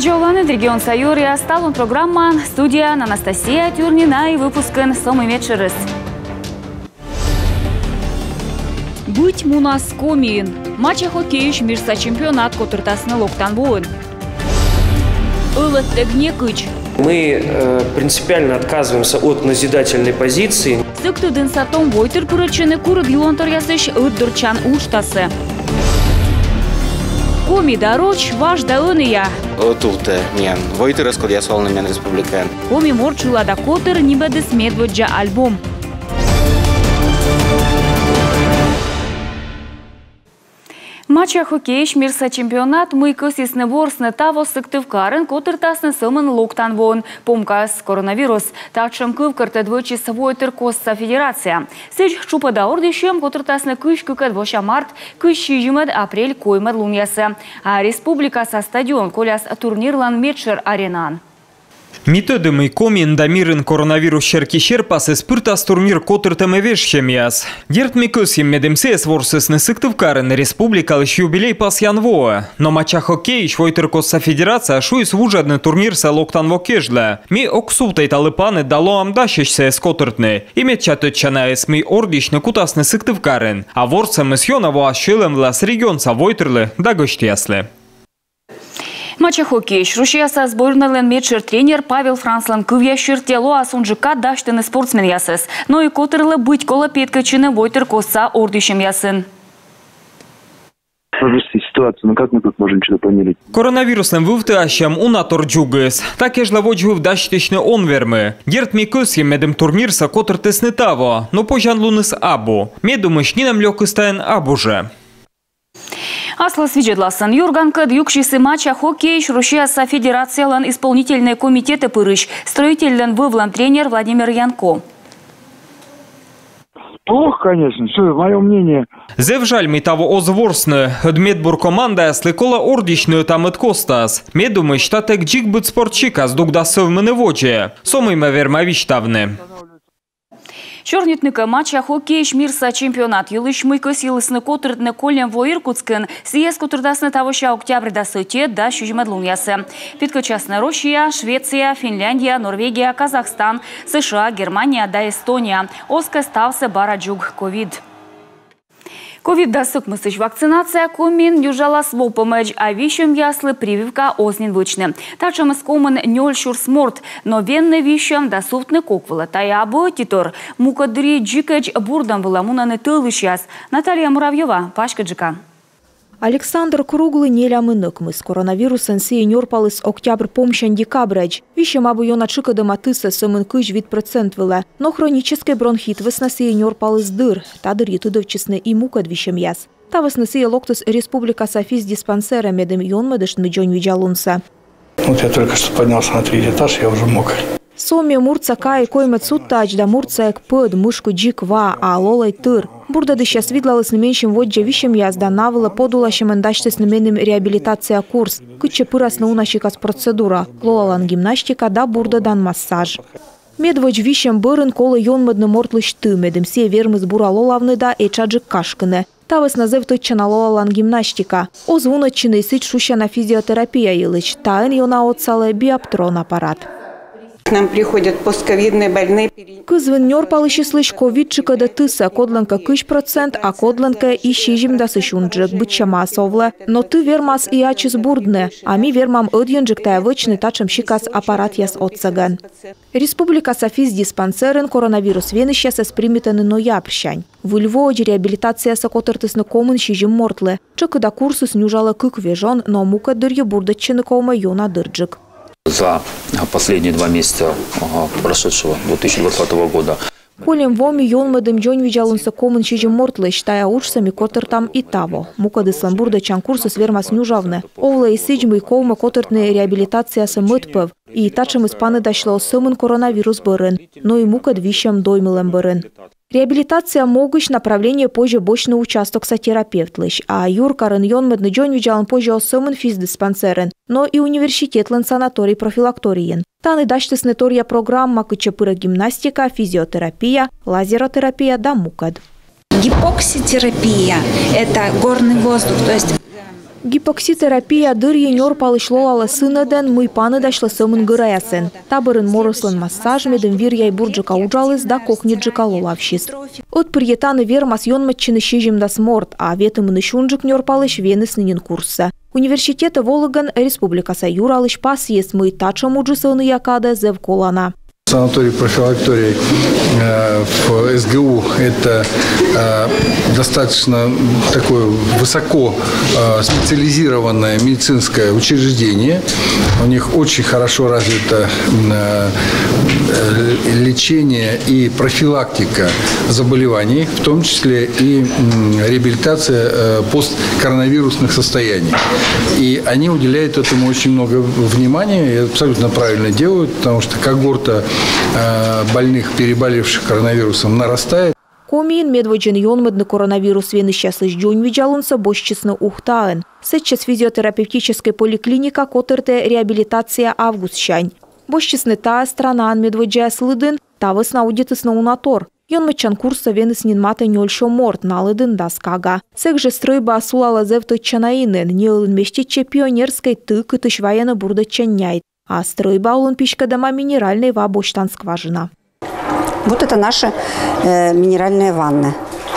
Виджоланы регион Сайория стал он программа «Студия» Анастасия Тюрнина и выпускан «Сомы Медшерес». Быть мунас комин. Матча хоккейш мирса чемпионат котыртасны локтан буын. Ылыттыгне кыч. Мы принципиально отказываемся от назидательной позиции. Сыктыдын сатом войтыр пырычыны курыд юлантор ясыш ыддырчан уштасы. Коми дороч ваш да ыния. Отулте мен войтыр раскод ясолны мен республикан. Коми морчула да котыр нибедес медводжа альбом. Матча хоккейш мирса чемпионат мыйкыс исны борсны таво сыктывкарын котыртасны сымын локтан вон. Помкас коронавирус. Такшым кывкырты двойчи войтыр косса федерация. Сыч чупада ордишем котыртасны кыш кыкат воша март, кыш шижимад апрель коймад луньясы. А республика со стадион коляс турнирлан Медшер аренан. Методами комин дамирын коронавирус шеркишер пасы спыртас турнир котыртымы вешхемияс. Дерт микусим медемсес ворсысны сыктывкарын республикалыш юбилей пас янвоа. Но матча хоккейш войтыр косса федерация шуис вужадны турнир са локтан вокежля. Ми оксултай талыпаны дало амдашешся с котыртны. Имет чатычана эсми ордишны кутасны сыктывкарын. А ворсам эсьонаво ашылым влас регионса войтырлы да гостяслы. Матча хоккейш. Рушияса сборнылын Медшер тренер Павел Франслан кывьяшыр тело асунжыка даштыны спортсмен ясыз. Но и котырлы быть кола петкачыны войтыр коса ордишем ясын. Ситуацию, ну как мы тут можем что-то померить? Коронавирусным вывтащам унатор джугыс. Так ежла воджу в даштычны онвермы. Герт микусим медем турнирса котыртысны таво, но пожан луныс абу. Медумыш нинам лёкыстайн абу же. Аслас виджедласан юрганкад юкшисы матча хоккейш Рушияса федерациялан исполнительные комитеты пырыш. Строительный вывлан тренер Владимир Янко. Плохо, конечно, что, мое мнение. Зевжаль ми того озворсны. Медбур команда сликола ордишную там от Костас. Медумы штатек джик быт спортчика с дугдасов меневоджия. Сомыйма вермавиштавны. Чорнитника матча хоккейш мирса чемпионат юлыш мыкыс йылысны котыртны колем во Иркутскын. Сиес котырдасны тавыша октябрьда сыте да шужимад луньясы. Питкачасны Россия, Швеция, Финляндия, Норвегия, Казахстан, США, Германия да Эстония. Оска стався бараджуг ковид. Ковид да сыкмысыш вакцинация комин южалас вопомыч, а вишем яслы прививка ознин вычны. Тачам искомын нёль шурсморт, но венны вишем да суфтны коквыла. Таябу титор мукадри джикач бурдам выламунаны тылыш яс. Наталья Муравьева, Пашка Джика. Александр Круглый нелямыныкмы с коронавирусын сейнер палыс октябрь помщан декабряч. Вишем абу йона чика доматыса сымын кыш вид процент вела. Но хронический бронхит весна сейнер палыс дыр. Тадыр етудовчесны и мукад вишем яс. Та весна сей локтус республика Софис диспансера медем йон медышн меджон виджалунса. Вот я только что поднялся на 3-й этаж, я уже мокрый. Соме мурца кай коймет суттач да мурца ek пыд мышку джиква, а лолай тыр. Бурда дыща свидлалась на меньшем воджа вишем язда навыла подулащем эндачтес наменным реабилитация курс. Кыче пырас на унащикас процедура. Лолалан гимнастика да бурда дан массаж. Медводж вишем бырын кола йонмадны мортлыш ты, медем се вермыз бура лолавны да эчаджик кашкыны. Тавыс назыв тычана лолалан гимнастика. Озвуноччыны сыч шущана физиотерапия йылыч. Таын йона отсалы биоптрон аппарат. К нам приходят постковидные больные. Кызвын нёрпалы числыш ковидчика да тыса, кодланка кыш процент, а кодланка и щижим да сышунджик, бычама совла. Но ты вермас и ачис бурдне, а ми вермам ödjönджик тая вычны тачам щикас аппарат яс отсаган. Республика Софис диспансерын коронавирус венышья с примитаны ноябрьщань. В Львове реабилитация сокотыртысны комын щижим мортлы. Чыка да курсы снюжала кык вежон, но мука дырье бурдаччыны кома йона дырджик. За последние 2 месяца прошедшего 2020 года. Колем воми йонмадым джон виджалунса комын щижим мортлы, считая учсами котыртам и таво. Мукады сламбурдачан курсы свермас нюжавны. Овла и сыджмы кома котыртны реабилитация самытпев. И тачам испаны дошло сымын коронавирус бырын, но и мукад вишем доймылем бырын. Реабилитация могущ направление позже бочный участок сотерапевтлыш, а юркарын йонмадны джон виджалун позже осымын физдиспансерын, но и университетлын санаторий профилакториен. Таны даштысны торья программа кычапыра гимнастика, физиотерапия, лазеротерапия да мукад. Гипокситерапия – это горный воздух, то есть Гипокситерапия дыр енер палышлолалы сынаден мыйпаны дашлы сымын гыраясын. Табырын морыслын массаж меден вир яйбурджика ужалыз да кохнеджика лолавшис. От приетаны вермас йонматчыны шижимдас морт, а ветымыны шунжик нер палыш венысынын курсы. Университета Вологан Республикаса юралыш пас есть мы тача муджисыны якада зев колана. Санаторий профилакторий в СГУ – это достаточно такое высоко специализированное медицинское учреждение. У них очень хорошо развито лечение и профилактика заболеваний, в том числе и реабилитация посткоронавирусных состояний. И они уделяют этому очень много внимания и абсолютно правильно делают, потому что когорта больных, переболевших коронавирусом, нарастает. Комиин медводжен йонмедный коронавирус вены сейчас ждён виджалунса бощесно ухтаен. Сейчас физиотерапевтическая поликлиника котерте реабилитация август щань. Бощесны та страна медводжая слыдын, та весна удитысна унатор. Йонмечан курса вены снинмата нёльшо морт налыдын даскага. Сек же стройба асулала зевто чанаинен, неылын мештече пионерской тык и тышваяна бурда чаняйт. А стройба улын пищка дома минеральной вабощтан скважина. Вот это наша минеральная ванна.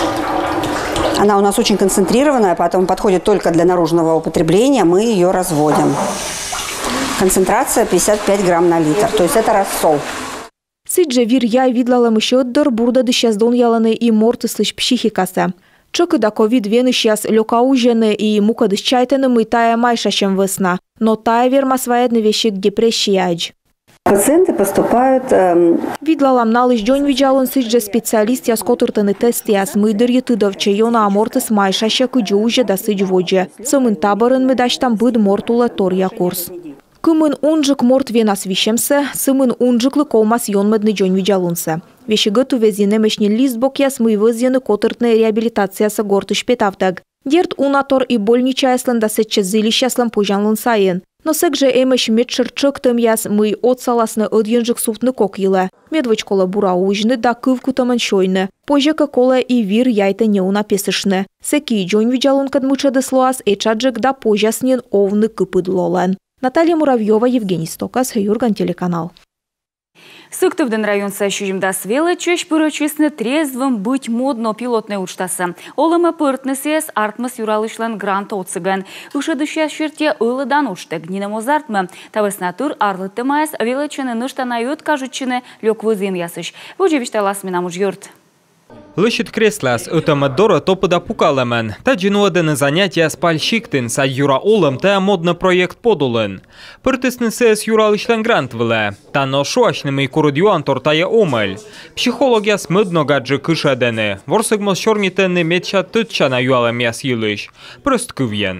Она у нас очень концентрированная, поэтому подходит только для наружного употребления. Мы ее разводим. Концентрация 55 грамм на литр, то есть это рассол. Сидже вир яй видлала мышёддор бурда дыщаздон яланы и мортыслыш психикасы. Чоки да ковид вены сейчас лёкаужены и мука дыщайтены мытая майша чем весна. Но тая верма своедны вещи к депрессии. Пациенты поступают... Видлалам налыш дёнь виджалон сидже специалист яс котыртыны тест яс мыдыр етыдов чайона амортыс майша щек иджу уже да сидж водже. Сымын табырын медаштам быд мортула торья курс. Кымын унжик морт венас вишемсе, сымын унжиклы колмас йонмедны дёнь виджалунсе. Вещегыту везине мешни лист бокяс мы вызены котыртны реабилитациясы гортыш петавтаг. Дерт унатор и больничаяслын да сетче зылищаслын пужанлын сайын. Но сек же эмеш медшерчыктым яс мы отсаласны ыдьенжик суфтны кок йылы. Медвочкола бура ужны да кывкутамын шойны. Пожека кола и вир яйта неуна песышны. Секи дёнь виджалун кадмычады слоас эчаджик да пожаснен овны кыпыдлолен. Наталья Муравьева, Евгений Стокас, Юрган телеканал. Сыктывден район сащужимда свелы чеш пырочисны трезвым быть модно пилотной учтасы. Олымы пыртнысес артмыс юралышлан грант оцыган. Ушедущая шерте ылыдан уштык. Нина Мозартмы тавыснатыр арлыты майс величины ныштанают кажучины лёк вызын ясыш. Вожевишталас минамуж юрт. Лышит креслас, это дора топыда пукаламен. Та джинуадыны занятия спальщиктын, са юра олым та модно проект подулын. Пыртысны сэс юралышлан грант выле. Та но шуашнымы курудюан тортая омыль. Психология смыдно гаджы кышадыны. Ворсыгмос шорнитыны медча тытча на юалам яс йылыш. Прост кывьен.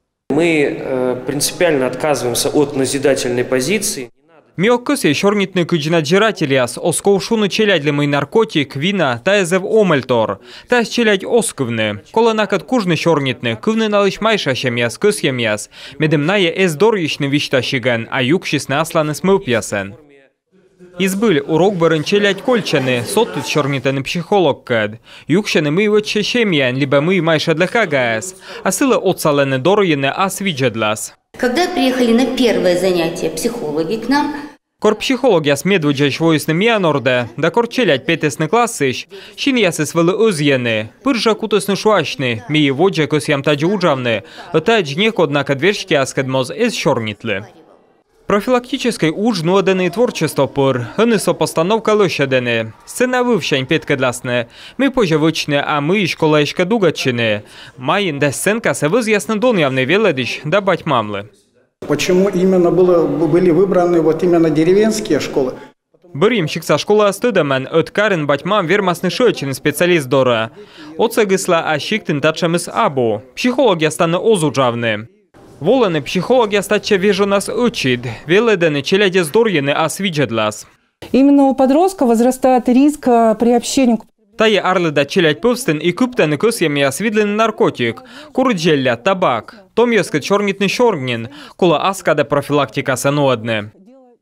Мы принципиально отказываемся от назидательной позиции. Миоккысе шорнитны кыджинаджирателяс осковшуны челядлемый наркотик, вина, таезев омельтор. Таз челядь осковны. Колонакат кужны шорнитны, кывны налыш майшащем яс кысьем яс. Медемная эздорьишны виштащиган, а юкшисны асланы смылпьясен. Избыль урок барын челядь кольчаны, соттыт шорнитаны психолог кад. Юкшаны мы его чешемьян, либо мы майша для хагаяс. А сылы отсалены дорогины асвиджедлас. Когда приехали на первое занятие психологи к нам, Корпсихология с медводжач воюсным янорде, да корчелять петесны классыш, щин ясы свылы узьены, пыржа кутысны шуашны, мии воджа косьям таджи уджавны, таджи неко однако двершки аскадмоз из шорнитлы. Профилактической уж нуадены творчество пор, хынысо постановка лощадены. Сцена вывщань петкадласны. Мы позже вычны, а мы и школаешка дугачины. Майин да сценка се вызъясны дон явный веледыш, да бать мамлы. Почему именно были выбраны вот именно деревенские школы? Бырьимщикса школа стыдамен, откарен бать мам вермасны шойчин специалист дора. Оцегысла ащиктын тачамыс абу. Психология станы озуджавны. Воланы психология стача вежу нас учит, веледены челяде здорьены асвиджедлас. Именно у подростка возрастает риск при общении. Тае арлыда челядь пывстын и куптаны косьями асвидлены наркотик, курджелля, табак, том ёскат шорнитны шорнин, кула аскада профилактика сануадны.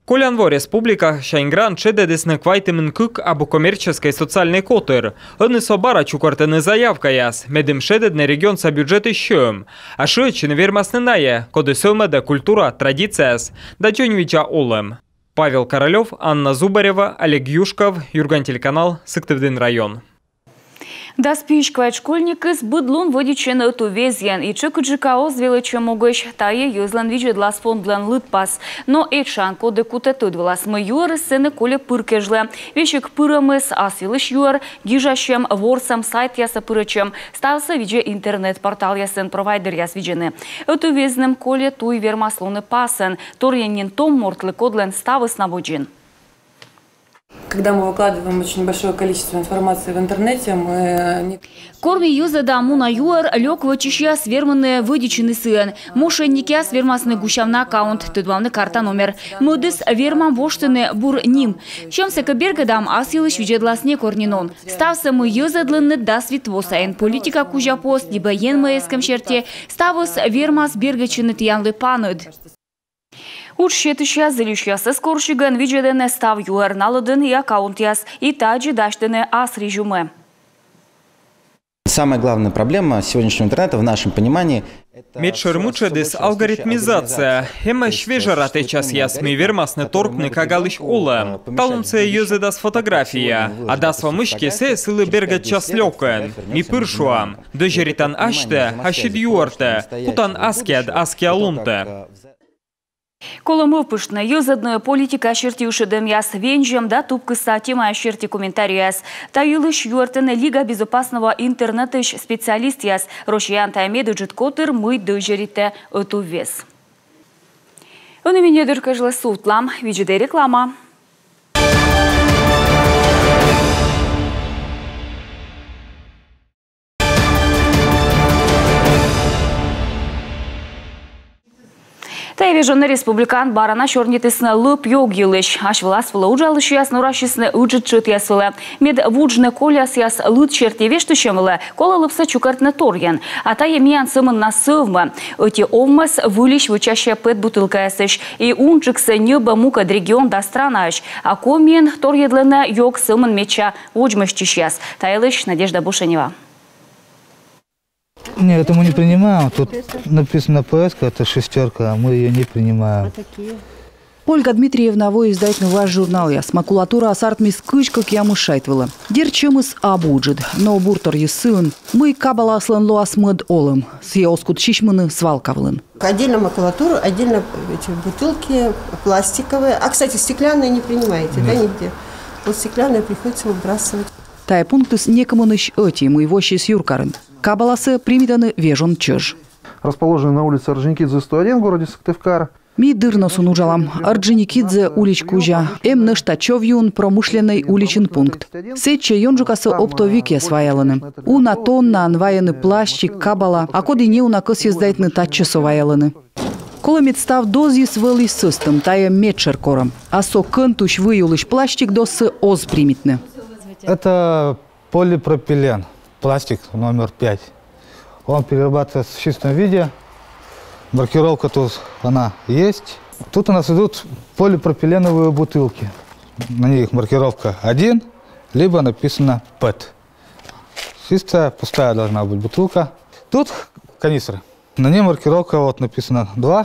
Колянво республика Шайнгран чеде деснеквайтемен кык або коммерческой социальной котыр. Одни собара чукартены заявка яс, медем шедедне регион со бюджеты щем. А шоечен вермасненая, коды сөмеда культура, традицияс, да чонвича олем. Павел Королев, Анна Зубарева, Олег Юшков, Юрган телеканал, Сыктывдин район. Да спичквать школьники с быдлун водичен эту везен и чекуджика озвеличе могощ тае юзлан виджедлас фондлан лытпас. Но эчан коды кутетудвелас мы юр сыны коле пыркежле. Вещик пырымыс асвилыш юр, гижащем ворсам сайт яса пырычем. Стався видже интернет-портал ясын провайдер яс виджены. Эту везнем коле туй вермаслоны пасен. Торьянин том мортлы кодлен ставыс на воджин. Когда мы выкладываем очень большое количество информации в интернете, мы... Корми юза да муна юар лёг вычища сверманные выдичины сын. Мошенники свермасны гущавна аккаунт, тыдвалны карта номер. Мыдыс вермам воштыны бур ним. Чем се кабергадам асилыш виджедласне корнинон. Стався мы юза длынны да свитвосаен. Политика кужа пост, либо ен мэском черте. Ставус вермас бергачыны тиянлы паныд. Учетыша зелющасы скорщиган виджедене став юар налыдын и аккаунт яс, и таджи даштыны ас режиме. Самая главная проблема сегодняшнего интернета в нашем понимании – Медшермучедис алгоритмизация. Хема швежара течас ясми вермасны торкны кагалыш ола. Талунце юзедас фотография. А дасва мышки се сылы берга час лёкен. Ми пыршуам. Дожеритан аште, ашид юарте. Кутан аскед, аскиалунте. Колымы пыштны юзадны политика шертиушедем яс венжем да тупкыса тема шерти комментарияс. Таюлыш юартыны Лига безопасного интернета специалист яс. Рошиян таймеду джиткотыр мы дожерите эту вес. Он и меня дыркажла сутлам. Виджеде реклама. Тайвежонный республикан барана шорнитысны лып йог елыш. Ашвыласвылы уджалыш яс нурашисны уджитчыт ясвылы. Мед вуджны коляс яс лыт чертевештышемылы. Кола лыпса чукартны торген. А та емиян сымын на сывмы. Оти овмас вылиш вычаще пэт бутылка ясыш. И унчыксы небо мукад регион да странаш. А комин торгедлыны йог сымын меча уджмыштиш яс. Тайлыш Надежда Бушенева. Нет, это мы не принимаем. Тут написано ПС, это шестерка, а мы ее не принимаем. Ольга Дмитриевна, вы издать ваш журнал яс. Макулатура асартмис кычкак яму шайтвыла. Дерчемыс абуджид, но буртор сын. Мы кабаласлан луасмыд олым. Съеоскут шишмыны свалкавлын. Отдельно макулатуру, отдельно эти бутылки пластиковые. А, кстати, стеклянные не принимаете, да, нигде? Вот стеклянные приходится выбрасывать. Тай пунктус некомыныш эти мы вощи с юркарын. Кабаласы примитаны вежон чеж. Расположены на улице Орджоникидзе, 101 в городе Сыктывкар. Ми дырносун ужалам. Орджоникидзе уличкужа. Нышта човюн промышленный уличен пункт. Сетче йонжукасы оптовике сваяланы. Уна тонна анваяны плащик кабала, а коды не уна кыс ездайтны татчы соваяланы. Кола медстав дозис вэлый сыстым, тая медшер кором. А со кынтуш выюлыш пластик досы оз примитны. Это полипропилен. Пластик номер 5. Он перерабатывается в чистом виде. Маркировка тут она есть. Тут у нас идут полипропиленовые бутылки. На них маркировка 1, либо написано ПЭТ. Чистая, пустая должна быть бутылка. Тут канистры. На ней маркировка вот написано 2.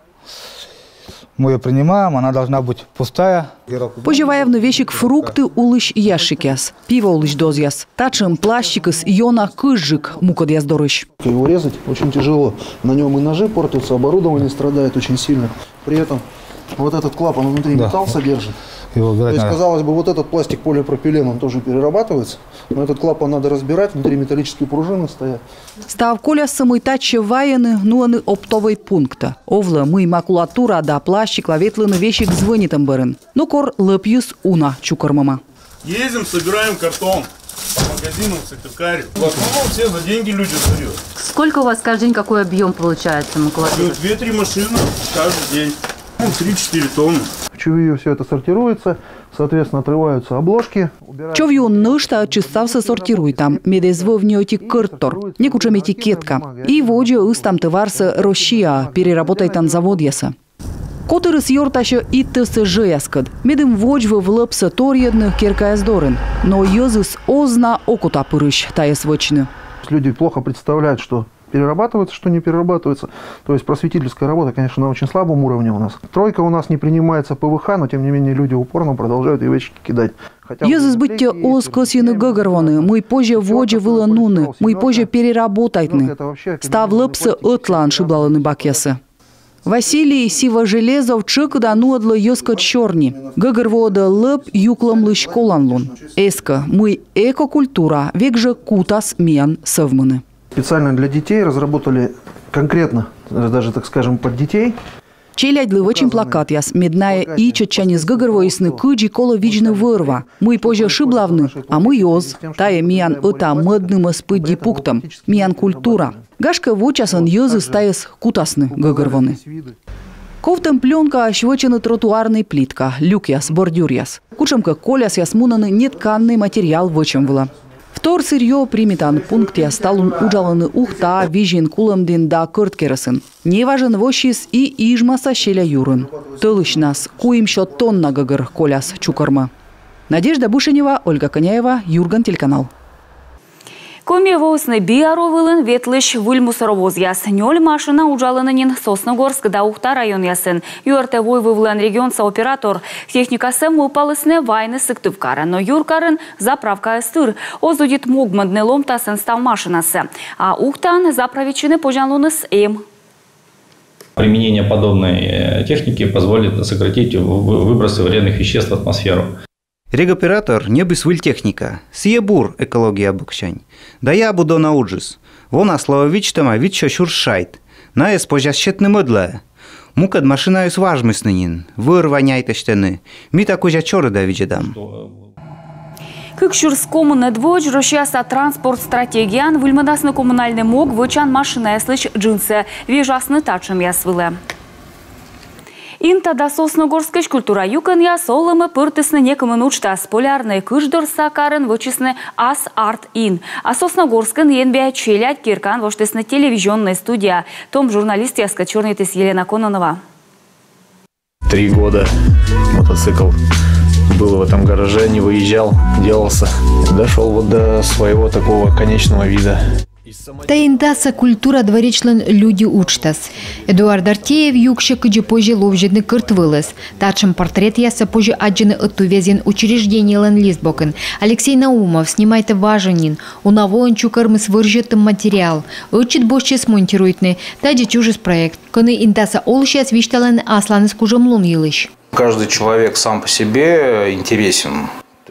Мы ее принимаем, она должна быть пустая. Поживаевны вещик фрукты улыш яшикяс, пиво улыш дозяс. Тачем пластикас йона кыжик мукад яздорыш. Его резать очень тяжело. На нем и ножи портятся, оборудование страдает очень сильно. При этом вот этот клапан внутри металл содержит. То есть, казалось бы, вот этот пластик полипропилен, он тоже перерабатывается. Но этот клапан надо разбирать, внутри металлические пружины стоят. Став коля самый таче ваяны, нуаны оптовой пункта. Овла мы макулатура да плащик лаветлыны вещик звонитом берен. Но кор лепьюс уна чукармама. Ездим, собираем картон. Магазинов в Сыктывкаре. В основном все за деньги люди сдают. Сколько у вас каждый день, какой объем получается макулатуры? 2-3 машины каждый день. 3-4 тонны. В чувью все это сортируется, соответственно, отрываются обложки. Човью нышта чистався сортируй там, медезво в нёти кыртор, некучем этикетка. И воджи ыстам товарсы Россия переработай тан завод яса. Который съёртащо и ТСЖ яскад. Медем вожвы в лапса торьедных киркаяздорен. Но ёзыс озна окута пырыш таяс вочны. Люди плохо представляют, что перерабатывается, что не перерабатывается. То есть просветительская работа, конечно, на очень слабом уровне у нас. Тройка у нас не принимается ПВХ, но тем не менее люди упорно продолжают ивечки кидать. Ёзыс бытте оз косины гагарваны. Мы позже воджи вылануны. Мы позже переработайтны. Став лапса отлан шиблаланы бакесы. Василий сива железов чыкда нуадло ёска чорни. Гагарвода лып юклам школанлун. Эска мы экокультура, век же кутас миян совманы. Специально для детей разработали конкретно, даже так скажем, под детей. Челядли очень плакат яс, медная и чечани с гагарвоисны кыджи коло вижны вырва. Мы позже шиблавны, а мы ёз. Тая миян это модным испыди пуктам. Миян культура. Гашка вочасан ёзы стаяс кутасны гагарваны. Ковтем пленка ощвочена тротуарной плитка, люк яс, бордюр яс. Кучемка коляс яс мунаны нетканный материал вочем была. Втор сырье приметан пункт я сталун уджаланы ухта вижен куламдин да кырткерсын. Не важен вощис и ижмаса щеля юрын. Тылыш нас, куим счет тонна гагар коляс чукарма. Надежда Бушенева, Ольга Коняева, Юрган, телеканал. Коми воусны биаровылын ветлыш выльмусоровоз яс. Нёль машина уджаланынин Сосногорск да Ухта район ясын. Юрте войвывлан регионса оператор. Техникасы мупалысны вайны сыктывкара. Но юркарын заправка стыр. Озудит могмандны ломтасын стал машинасы. А Ухтан заправичины пожалуныс эм. Применение подобной техники позволит сократить выбросы вредных веществ в атмосферу. Регоператор не бисвиль техника. Сиебур экология букшань. Да я буду науджис. Вона славовичтама вичо шуршайт. На спожащетны мыдлая. Мукад машина из важмыснынин. Вырваняйте штаны. Ми такой чоры да виджедам. Кыкшурскому недвоч рощаса транспорт стратегиян выльмадасны коммунальный мог вычан машина яслыч джинсы. Вежасны тачым ясвылы. Инта да Сосногорская культура юкан я соломы пыртысны некомын учтас. Полярный кыждорса карын вычисны ас арт ин. А Сосногорскан енбе челядь киркан воштысны телевизионная студия. Том журналист яска чернитыс Елена Кононова. 3 года мотоцикл был в этом гараже, не выезжал, делался. Дошел вот до своего такого конечного вида. Таиндаса культура дворечлен люди учтас. Эдуард Артеев юкше кыджи позже ловжедны кыртвылыс. Тачым портрет яса позже аджины оттувезен учреждение лен листбокен. Алексей Наумов снимает важенин. Унавоен чукармыс выржетым материал. Учит бошче смонтируйтны. Таджи чужис проект. Коны индаса олщас виштален асланыс кужемлун елыш. Каждый человек сам по себе интересен.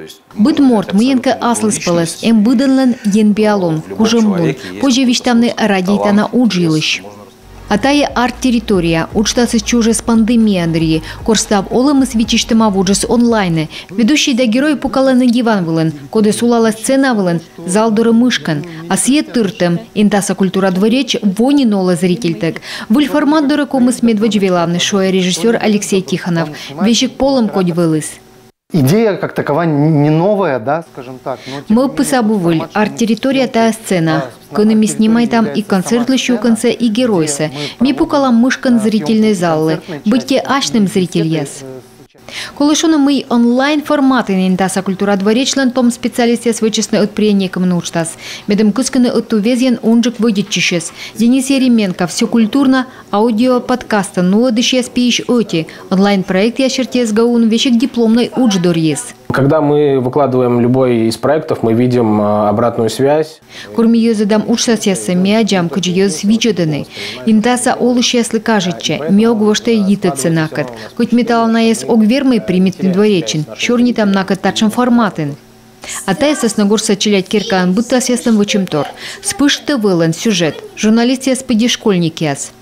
Быт морт мыенка аслыс пылыс, эм быданлан ен биалон, кужемлун, позже виштамны радийтана уджилыш. Атая арт-территория, учтасы чужи с пандемией Андрей, корстав олымыс вичиштыма вуджес онлайны. Ведущий да герой пукаланы диван вылын, коды сулала сцена вылын, залдуры мышкан, а свет тыртым, интаса культура двореч, вони нола зрительтек. Выль формат дуры комыс медваджвелавны, шоя режиссер Алексей Тихонов, вещик полом кодь вылыз. Идея как такова не новая, да, скажем так. Мы посабували арт-территория та сцена. Конами снимай там и концерт лещуканца, и геройса. Ми пукала мышкан зрительной залы. Будьте ашным зритель яс. Колышону мы онлайн форматы интаса культура дворечлен том специалисте с вычестной отприемником научтас. Медом кусканы оттувезен унжик выдетчищес. Денис Еременко, все культурно, аудио подкаста, нуладыщес пииш оти. Онлайн-проект ящертес гаун вещик дипломной учдорьес. Когда мы выкладываем любой из проектов, мы видим обратную связь. Курми ёзадам учсасеса миаджам кыджи ёз виджоданы. Интаса олышеслы кажется, миогвоште йитыцы накат. Хоть металл наес огвермый примитный дворечин, чёрни там накат тачем форматын. А та Сосногорса челядь киркан будто сестам вычемтор. Спышты вылен сюжет. Журналист яспыди школьник яс.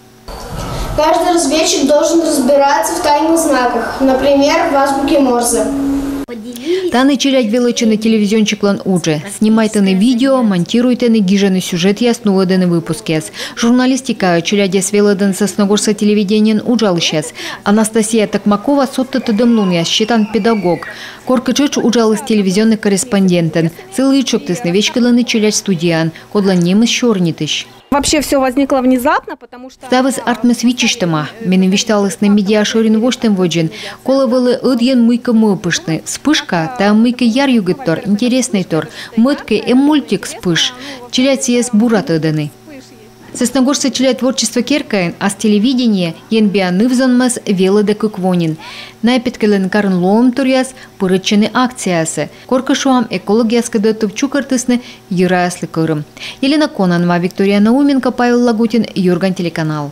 Каждый разведчик должен разбираться в тайных знаках, например, в азбуке Морзе. Таны челядь величины телевизиончиклан уже. Снимайтены видео, монтируйтены гижены сюжет и основывадены выпуски. Журналистика челядя свеладен сосногорса телевидениен ужалыщас. Анастасия Токмакова соттыты дымлун считан педагог. Коркачыч ужалыс телевизионный корреспондентен. Целый чоптысны вечкаланы челядь студиян. Кодлан немыс шорнитыш. Вообще все возникло внезапно, потому что... Ставыз артмес вичиштама. Менен вишталыс на медиа шорин воштем воджин. Кола вылы ыдьен мыйка мыпышны. Вспышка, там мыйка яр югыттор, интересный тор. Мытка мультик вспыш. Челядь сиес бурат ыданы. Сосногорцы челядь творчество керкаен, а с телевидения янбианы взанмас велода куквонин. Найпеткелен карн лоом туряс пырычыны акциясы. Коркашуам экологияска датып чукартысны юраяслы кырым. Елена Конанова, Виктория Науменко, Павел Лагутин, Юрган телеканал.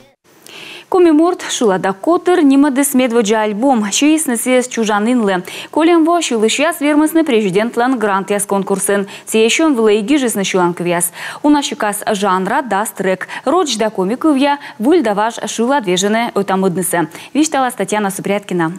Комиморт шулада котыр нимады смедводжа альбом, чиисны сес чужанынлы. Коленво шулышяс вермысны президентлан грант яс конкурсын. Сеещен влейги жизны шуланквяс. У нашикас жанра даст трек. Роджда комиковья вульдаваш шула движены отамыднысы. Виштала Татьяна Супряткина.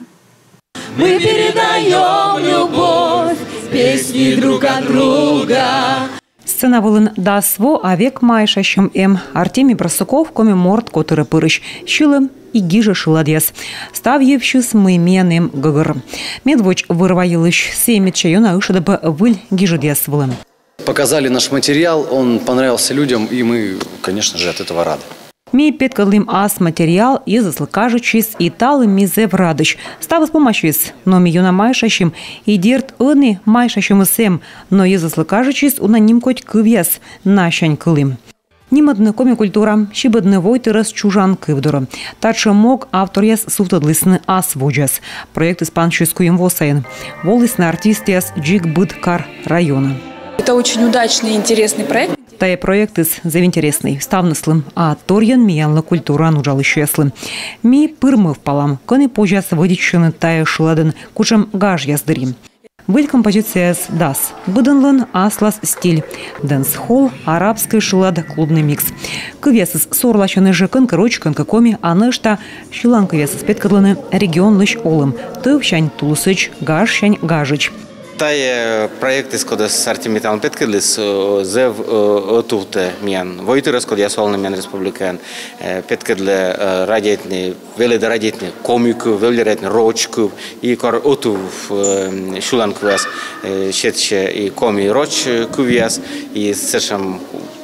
Мы передаем любовь, песни друг от друга. Сцена вылын дасво, а век майшащим Артемий Барсуков, комиморт, который пырыш, щилым и гиже шиладьяс. Ставьевщус мы менем гагар. Медвоч вырваилыш семет чайона ышадабы выль гижедьяс вылым. Показали наш материал, он понравился людям, и мы, конечно же, от этого рады. Ми петкалым ас материал и заслыкажучись и талым мизе в радыш. Става с помощью но миюна майшащим и дерт ыны майшащим сем, но и заслыкажучись у на ним коть кывьяс нащань кылым. Нимадны комикультура, щибадны войтырас чужан кывдора. Тача мог автор яс суфтадлысны ас воджас. Проект испанческуем восаен. Волысны артистиас джик быт кар района. Это очень удачный и интересный проект. Тая проект из завинтересный, ставныслым, а торьян миянла культура нужалыщеслым. Ми пырмы в палам, коны позjas выдичены тая шладен, кучем гаж яздырим. Выль композиция с дас, быданлан аслас стиль, дэнс-холл, арабский шилад, клубный микс. Кывес из сорлачаны же конкороч, конкакоми, а нышта шилан кывес из петкадланы регион лыщ олым, тывщань тулусыч, гашщань гажич. Taj projekt skoro s Artemitan Petkidlis zev otuvte mian voityrus kod jasolne mian republikan Petkidle radjetni velida radjetni komiku velida ročku i kor otuv shulankuas shetche i komi roč kuvias i sešam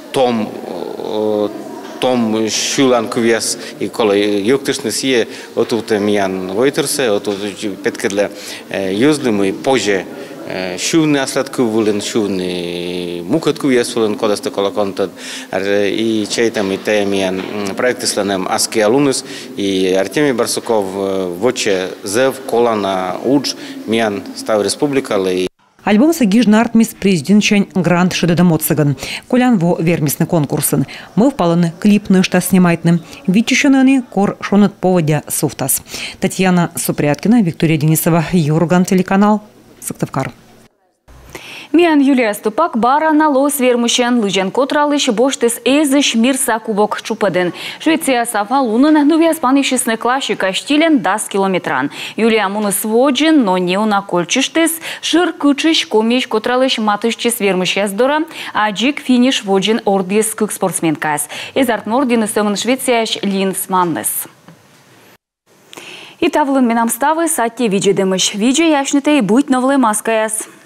tom shulankuvias i kolo juktyszny sie otuvte mian voityrse otuvte Petkidle juzdym i pozie Шувни асладку вулен, шувни мукатку ясулен кодасты колоконтад и чайтам и таямиян проекты сланем аски алунус и Артемий Барсуков воче зев колана удж миян став республикалы. Альбом сагижна артмис президентчань грант шедедамоцыган. Колян во вермисны конкурсын. Мы впаланы клипны шта снимайтны. Вичищенаны кор шонат поводя суфтас. Татьяна Супряткина, Виктория Денисова, Юрган телеканал. Сыктывкар. Миян Юлия Ступак бара на лос вермущен лыжен котралыш боштес эзыш мирса кубок чупаден. Швеция сафа лунын нувия спанишесны классика штилен 10 километран. Юлия муны своджен, но не уна кольчиштес, шир кучиш комиш котралыш матышчес вермущес дора, а джик финиш воджен ордис кык спортсменкас. Эзарт нордины сымын Швецияш Линс Маннес. И тавлын менам ставы сатте виджедемыш. Видже яшнете и будь новлы маскаяс.